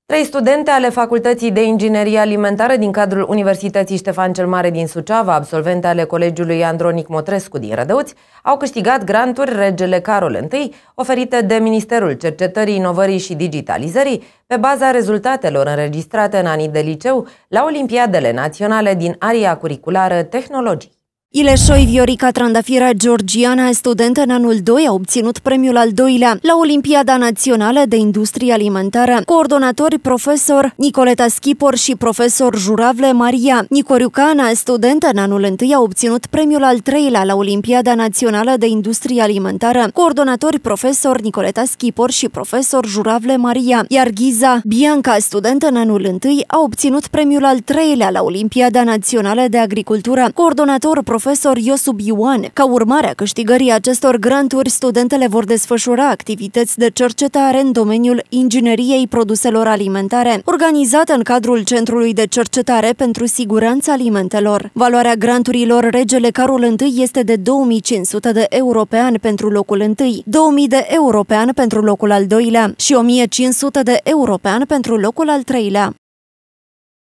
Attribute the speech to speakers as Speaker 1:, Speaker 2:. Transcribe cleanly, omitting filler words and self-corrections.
Speaker 1: 3 studente ale Facultății de Inginerie Alimentară din cadrul Universității Ștefan cel Mare din Suceava, absolvente ale Colegiului Andronic Motrescu din Rădăuți, au câștigat granturi Regele Carol I, oferite de Ministerul Cercetării, Inovării și Digitalizării, pe baza rezultatelor înregistrate în anii de liceu la Olimpiadele Naționale din aria curriculară Tehnologii.
Speaker 2: Ileșoi Viorica Trandafira Georgiana, studentă în anul 2, a obținut premiul al doilea la Olimpiada Națională de Industrie Alimentară. Coordonatori profesor Nicoleta Schipor și profesor Juravle Maria. Nicoriucana, studentă în anul 1, a obținut premiul al treilea la Olimpiada Națională de Industrie Alimentară. Coordonatori profesor Nicoleta Schipor și profesor Juravle Maria. Iar Ghiza Bianca, studentă în anul 1, a obținut premiul al treilea la Olimpiada Națională de Agricultură. Coordonator profesor Iosub Ioan. Ca urmare a câștigării acestor granturi, studentele vor desfășura activități de cercetare în domeniul ingineriei produselor alimentare, organizată în cadrul Centrului de Cercetare pentru Siguranța Alimentelor. Valoarea granturilor Regele Carol I este de 2500 de euro pe an pentru locul 1, 2000 de euro pe an pentru locul al doilea și 1500 de euro pe an pentru locul al treilea.